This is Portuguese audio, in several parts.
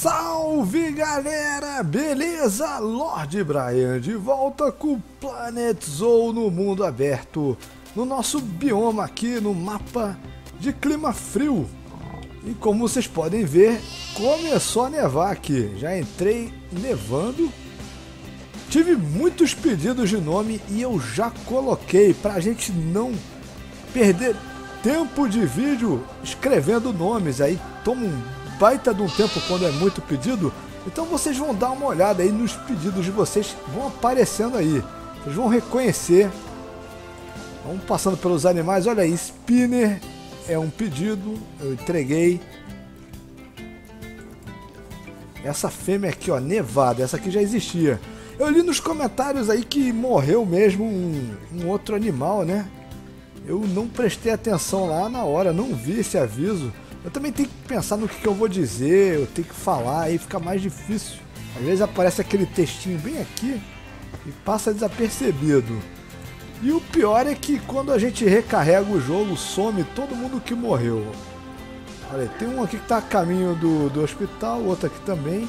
Salve galera, beleza? Lord Brian de volta com Planet Zoo no mundo aberto, no nosso bioma aqui no mapa de clima frio. E como vocês podem ver, começou a nevar aqui, já entrei nevando. Tive muitos pedidos de nome e eu já coloquei pra gente não perder tempo de vídeo escrevendo nomes, aí toma um baita de um tempo quando é muito pedido. Então vocês vão dar uma olhada aí nos pedidos de vocês, vão aparecendo aí, vocês vão reconhecer. Vamos passando pelos animais. Olha aí, Spinner é um pedido, eu entreguei. Essa fêmea aqui, ó, Nevada, essa aqui já existia. Eu li nos comentários aí que morreu mesmo um outro animal, né? Eu não prestei atenção lá na hora, não vi esse aviso. Eu também tenho que pensar no que eu vou dizer, eu tenho que falar, aí fica mais difícil. Às vezes aparece aquele textinho bem aqui e passa desapercebido. E o pior é que quando a gente recarrega o jogo, some todo mundo que morreu. Olha aí, tem um aqui que tá a caminho do hospital, outro aqui também.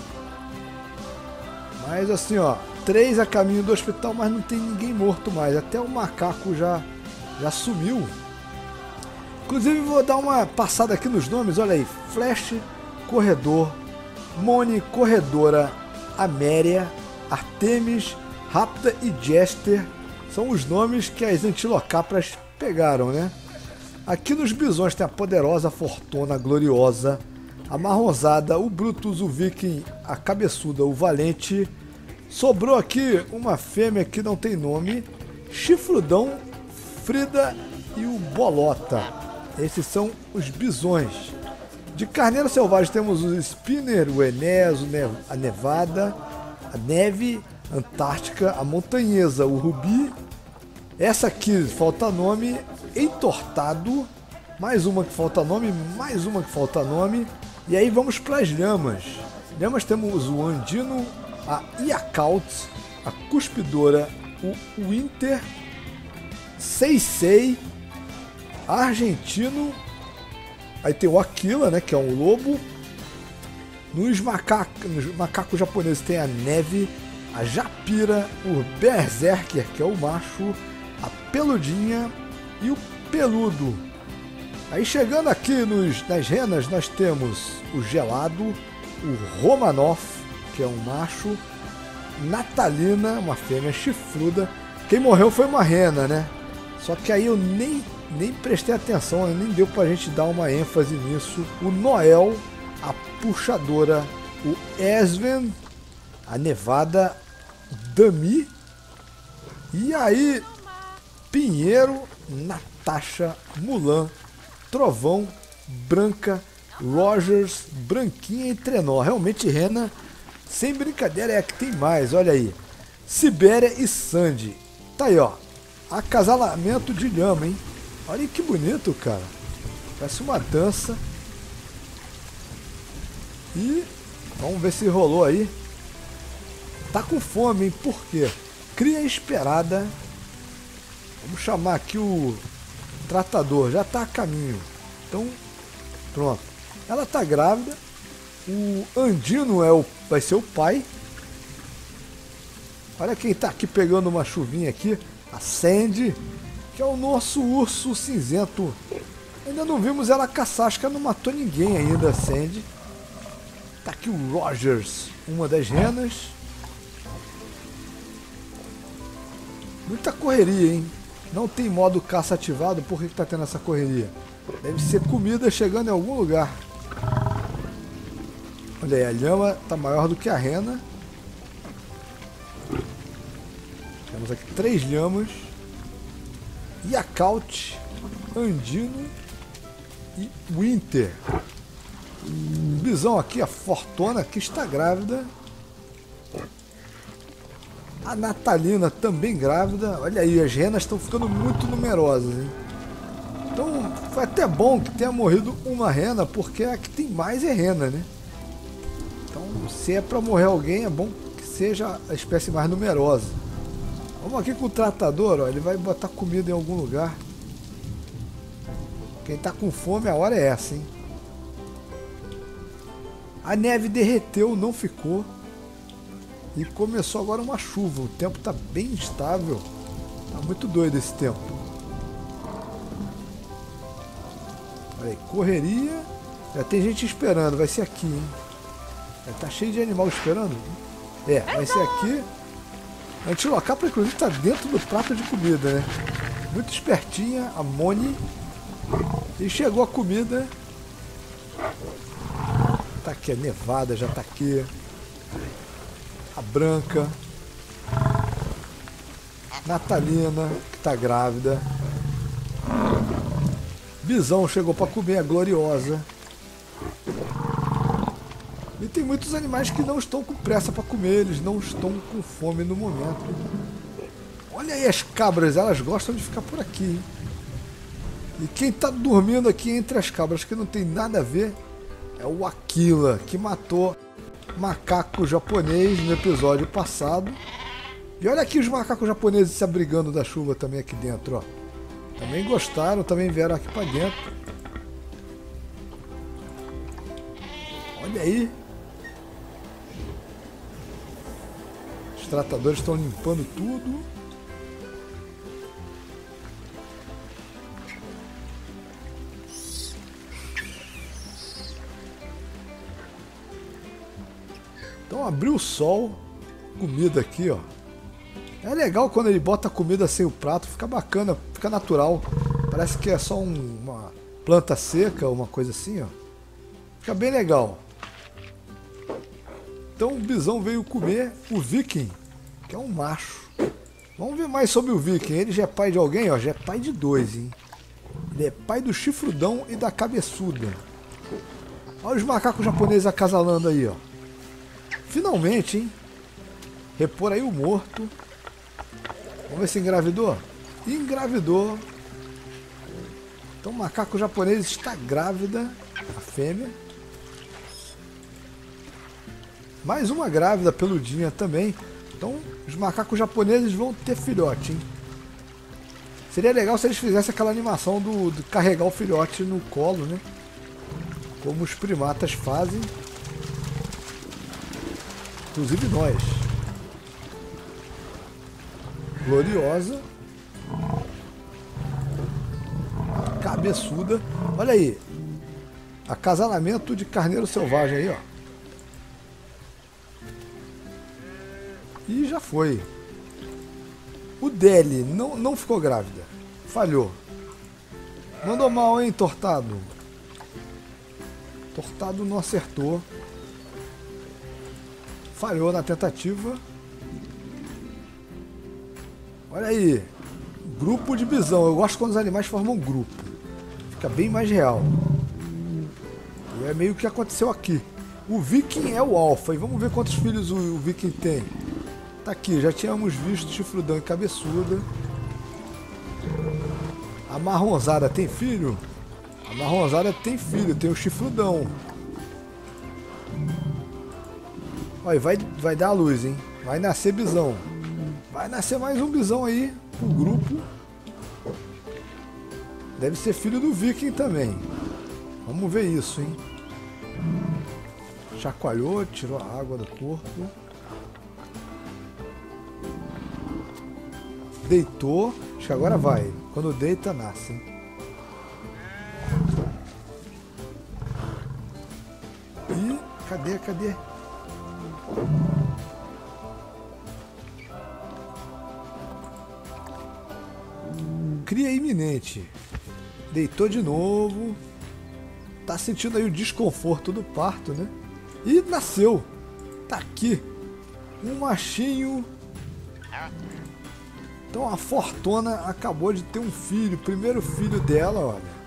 Mas assim, ó, 3 a caminho do hospital, mas não tem ninguém morto mais. Até o macaco já sumiu. Inclusive vou dar uma passada aqui nos nomes, olha aí, Flash, Corredor, Moni, Corredora, Améria, Artemis, Rapta e Jester, são os nomes que as antilocapras pegaram, né? Aqui nos bisões tem a Poderosa, a Fortuna, a Gloriosa, a Marronzada, o Brutus, o Viking, a Cabeçuda, o Valente. Sobrou aqui uma fêmea que não tem nome, Chifrudão, Frida e o Bolota. Esses são os bisões. De carneiro selvagem temos o Spinner, o Enes, a Nevada, a Neve, a Antártica, a Montanhesa, o Rubi. Essa aqui falta nome, Entortado. Mais uma que falta nome, mais uma que falta nome. E aí vamos para as lhamas. Lhamas temos o Andino, a Yakult, a Cuspidora, o Winter, Seisei, Argentino, aí tem o Aquila, né, que é um lobo. Nos macacos japoneses tem a Neve, a Japira, o Berserker, que é o macho, a Peludinha e o Peludo. Aí chegando aqui nas renas nós temos o Gelado, o Romanoff, que é um macho, Natalina, uma fêmea chifruda. Quem morreu foi uma rena, né? Só que aí eu nem prestei atenção, nem deu pra gente dar uma ênfase nisso. O Noel, a Puxadora, o Esven, a Nevada, Dami, e aí Pinheiro, Natasha, Mulan, Trovão, Branca, Rogers, Branquinha e Trenó. Realmente rena, sem brincadeira, é a que tem mais, olha aí. Sibéria e Sandy. Tá aí, ó, acasalamento de lhama, hein? Olha que bonito, cara. Parece uma dança. E vamos ver se rolou aí. Tá com fome, hein? Por quê? Cria esperada. Vamos chamar aqui o tratador. Já tá a caminho. Então, pronto. Ela tá grávida. O Andino vai ser o pai. Olha quem tá aqui pegando uma chuvinha aqui. A Sandy, que é o nosso urso cinzento. Ainda não vimos ela caçar, acho que ela não matou ninguém ainda, a Sandy. Tá aqui o Rogers, uma das renas. Muita correria, hein? Não tem modo caça ativado, por que tá tendo essa correria? Deve ser comida chegando em algum lugar. Olha aí, a lhama tá maior do que a rena. Temos aqui 3 lhamas. Yakult, Andino e Winter. Bisão aqui, a Fortuna, que está grávida. A Natalina também grávida. Olha aí, as renas estão ficando muito numerosas, hein? Então foi até bom que tenha morrido uma rena, porque a que tem mais é rena, né? Então se é para morrer alguém, é bom que seja a espécie mais numerosa. Vamos aqui com o tratador, ó, ele vai botar comida em algum lugar. Quem tá com fome, a hora é essa, hein? A neve derreteu, não ficou. E começou agora uma chuva. O tempo tá bem instável. Tá muito doido esse tempo. Olha aí, correria. Já tem gente esperando, vai ser aqui, hein? Tá cheio de animal esperando. Vai ser aqui. A Antilocapra, inclusive, tá dentro do prato de comida, né? Muito espertinha, a Moni. E chegou a comida. Tá aqui, a Nevada já tá aqui. A Branca. Natalina, que tá grávida. Bisão chegou para comer, a Gloriosa. E tem muitos animais que não estão com pressa para comer, eles não estão com fome no momento. Olha aí as cabras, elas gostam de ficar por aqui, hein? E quem tá dormindo aqui entre as cabras, que não tem nada a ver, é o Aquila, que matou macaco japonês no episódio passado. E olha aqui os macacos japoneses se abrigando da chuva também aqui dentro, ó. Também gostaram, também vieram aqui para dentro. Olha aí. Os tratadores estão limpando tudo. Então abriu o sol. Comida aqui, ó. É legal quando ele bota a comida sem o prato, fica bacana, fica natural. Parece que é só uma planta seca, uma coisa assim, ó. Fica bem legal. Então o Bisão veio comer o Viking, que é um macho. Vamos ver mais sobre o Viking. Ele já é pai de alguém, ó. Já é pai de dois, hein. Ele é pai do Chifrudão e da Cabeçuda. Olha os macacos japoneses acasalando aí, ó. Finalmente, hein. Repor aí o morto. Vamos ver se engravidou. Engravidou. Então o macaco japonês está grávida. A fêmea. Mais uma grávida peludinha também. Então os macacos japoneses vão ter filhote, hein? Seria legal se eles fizessem aquela animação de carregar o filhote no colo, né? Como os primatas fazem. Inclusive nós. Gloriosa. Cabeçuda. Olha aí. Acasalamento de carneiro selvagem aí, ó. E já foi. O Deli não ficou grávida. Falhou. Mandou mal, hein, Tortado? Tortado não acertou. Falhou na tentativa. Olha aí. Grupo de bisão. Eu gosto quando os animais formam grupo. Fica bem mais real. E é meio que aconteceu aqui. O Viking é o alfa. E vamos ver quantos filhos o Viking tem. Tá aqui. Já tínhamos visto Chifrudão e Cabeçuda. A Marronzada tem filho? A Marronzada tem filho. Tem o Chifrudão. Olha, vai dar a luz, hein? Vai nascer bisão. Vai nascer mais um bisão aí pro grupo. Deve ser filho do Viking também. Vamos ver isso, hein? Chacoalhou, tirou a água do corpo. Deitou. Acho que agora vai. Quando deita, nasce, hein? E cadê? Cria iminente. Deitou de novo. Tá sentindo aí o desconforto do parto, né? E nasceu. Tá aqui. Um machinho. Então a Fortuna acabou de ter um filho. Primeiro filho dela, olha.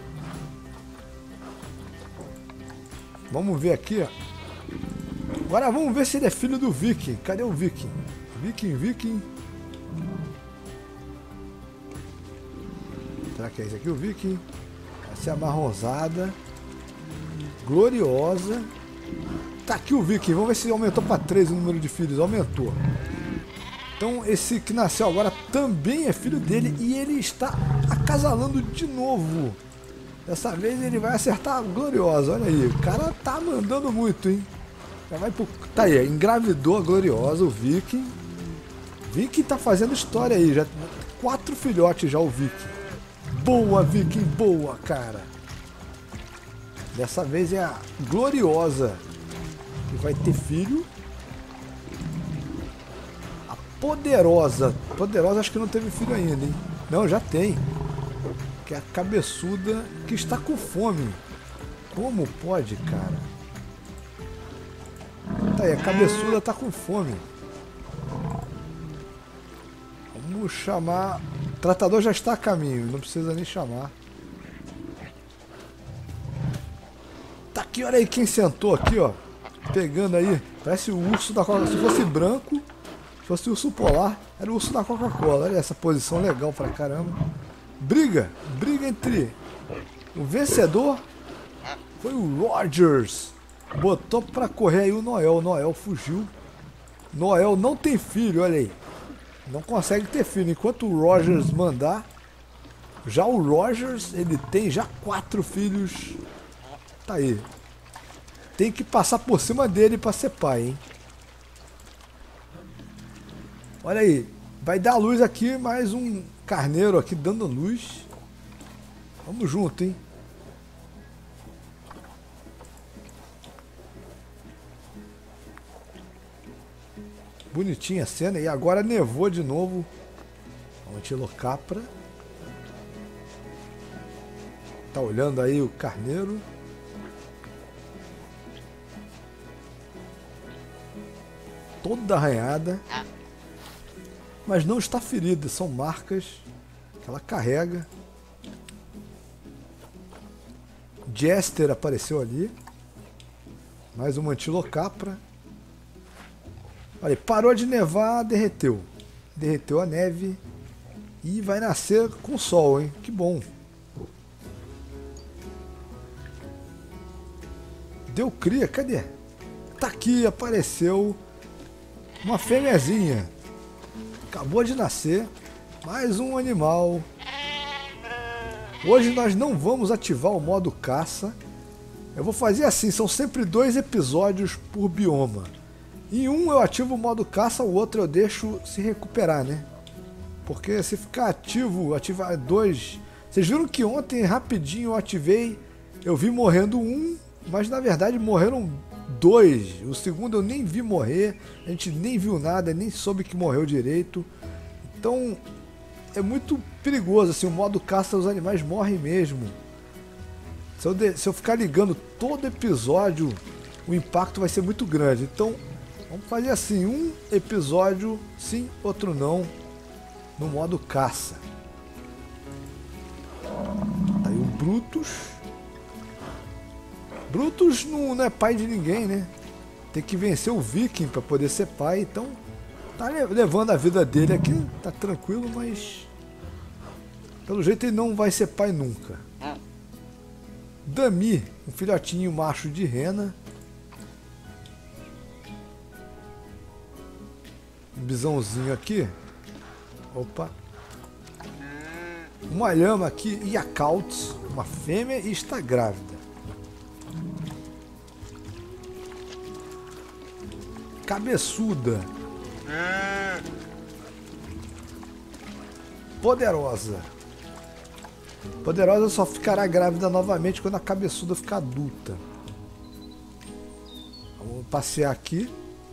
Vamos ver aqui, ó. Agora vamos ver se ele é filho do Viking. Cadê o Viking? Viking. Será que é esse aqui o Viking? Essa é a Marronzada. Gloriosa. Tá aqui o Viking. Vamos ver se aumentou para 3 o número de filhos. Aumentou. Então esse que nasceu agora também é filho dele. E ele está acasalando de novo. Dessa vez ele vai acertar a Gloriosa. Olha aí. O cara tá mandando muito, hein? Já vai pro... Tá aí, engravidou a gloriosa, o Viking. Viking tá fazendo história aí, já 4 filhotes já o Viking. Boa, Viking, boa, cara. Dessa vez é a gloriosa que vai ter filho. A poderosa. Poderosa acho que não teve filho ainda, hein? Não, já tem. Que é a cabeçuda que está com fome. Como pode, cara? Tá aí, a cabeçuda tá com fome. Vamos chamar... O tratador já está a caminho, não precisa nem chamar. Tá aqui, olha aí quem sentou aqui, ó. Pegando aí. Parece o urso da Coca-Cola. Se fosse branco, se fosse urso polar, era o urso da Coca-Cola. Olha essa posição legal pra caramba. Briga entre o vencedor. Foi o Rogers. Botou pra correr aí o Noel. O Noel fugiu. Noel não tem filho, olha aí. Não consegue ter filho. Enquanto o Rogers mandar. Já o Rogers, ele tem já 4 filhos. Tá aí. Tem que passar por cima dele pra ser pai, hein? Olha aí. Vai dar luz aqui, mais um carneiro aqui dando luz. Vamos junto, hein? Bonitinha a cena. E agora nevou de novo. O Antilocapra. Tá olhando aí o carneiro. Toda arranhada. Mas não está ferida. São marcas que ela carrega. Jester apareceu ali. Mais uma Antilocapra. Olha, parou de nevar, derreteu. Derreteu a neve. E vai nascer com sol, hein? Que bom. Deu cria, cadê? Tá aqui, apareceu uma fêmeazinha. Acabou de nascer. Mais um animal. Hoje nós não vamos ativar o modo caça. Eu vou fazer assim, são sempre 2 episódios por bioma. Em um eu ativo o modo caça, o outro eu deixo se recuperar, né? Porque se ficar ativo, ativar 2... Vocês viram que ontem, rapidinho, eu ativei, eu vi morrendo um, mas na verdade morreram 2. O segundo eu nem vi morrer, a gente nem viu nada, nem soube que morreu direito. Então é muito perigoso, assim, o modo caça os animais morrem mesmo. Se eu ficar ligando todo episódio, o impacto vai ser muito grande. Então vamos fazer assim, um episódio sim, outro não, no modo caça. Aí o Brutus. Brutus não é pai de ninguém, né? Tem que vencer o Viking para poder ser pai, então tá levando a vida dele aqui, tá tranquilo, mas pelo jeito ele não vai ser pai nunca. Dami, um filhotinho macho de rena. Um bisãozinho aqui. Opa. Uma lhama aqui, Yakult, uma fêmea e está grávida. Cabeçuda. Poderosa. Poderosa só ficará grávida novamente quando a cabeçuda ficar adulta. Vamos passear aqui.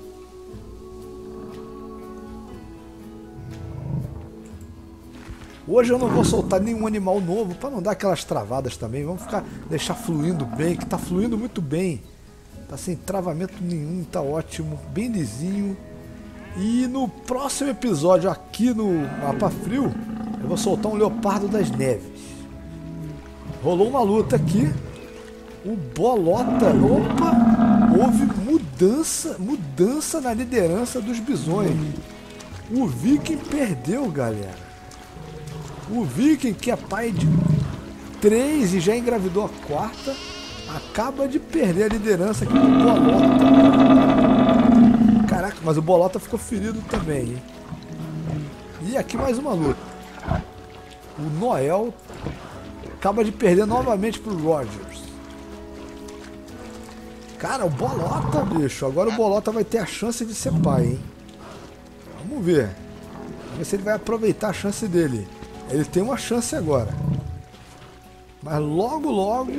Hoje eu não vou soltar nenhum animal novo para não dar aquelas travadas também. Vamos deixar fluindo bem, que está fluindo muito bem. Tá sem travamento nenhum, tá ótimo, bem lisinho. E no próximo episódio aqui no Mapa Frio, eu vou soltar um Leopardo das Neves. Rolou uma luta aqui. O Bolota, opa, houve mudança na liderança dos bisões. O Viking perdeu, galera. O Viking, que é pai de 3 e já engravidou a 4ª, acaba de perder a liderança aqui do Bolota. Caraca, mas o Bolota ficou ferido também, hein? E aqui mais uma luta. O Noel acaba de perder novamente para o Rogers. Cara, o Bolota, bicho. Agora o Bolota vai ter a chance de ser pai, hein? Vamos ver. Vamos ver se ele vai aproveitar a chance dele. Ele tem uma chance agora. Mas logo,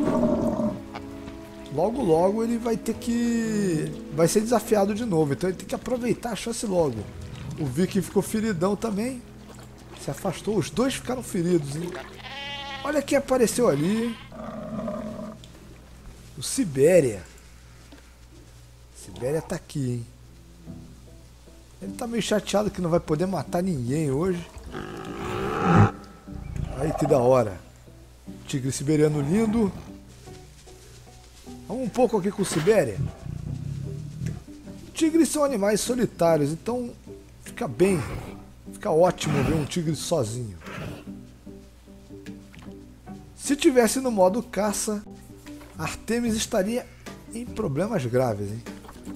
logo ele vai ter que... vai ser desafiado de novo. Então ele tem que aproveitar a chance logo. O Viking ficou feridão também. Se afastou. Os dois ficaram feridos, hein? Olha quem apareceu ali. O Sibéria. Sibéria tá aqui, hein? Ele tá meio chateado que não vai poder matar ninguém hoje. Aí que da hora. Tigre siberiano lindo. Vamos um pouco aqui com o Sibéria. Tigres são animais solitários, então fica bem. Fica ótimo ver um tigre sozinho. Se tivesse no modo caça, Artemis estaria em problemas graves, hein?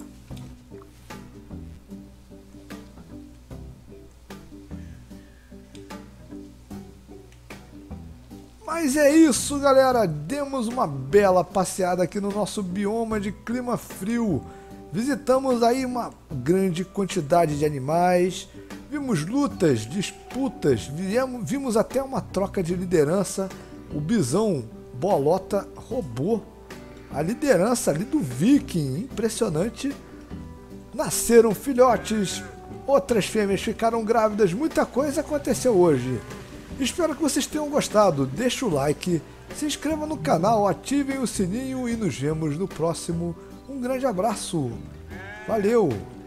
Mas é isso, galera. Demos uma bela passeada aqui no nosso bioma de clima frio. Visitamos aí uma grande quantidade de animais. Vimos lutas, disputas. Vimos até uma troca de liderança. O bisão Bolota roubou a liderança ali do Viking. Impressionante. Nasceram filhotes. Outras fêmeas ficaram grávidas. Muita coisa aconteceu hoje. Espero que vocês tenham gostado. Deixa o like, se inscreva no canal, ativem o sininho e nos vemos no próximo. Um grande abraço. Valeu!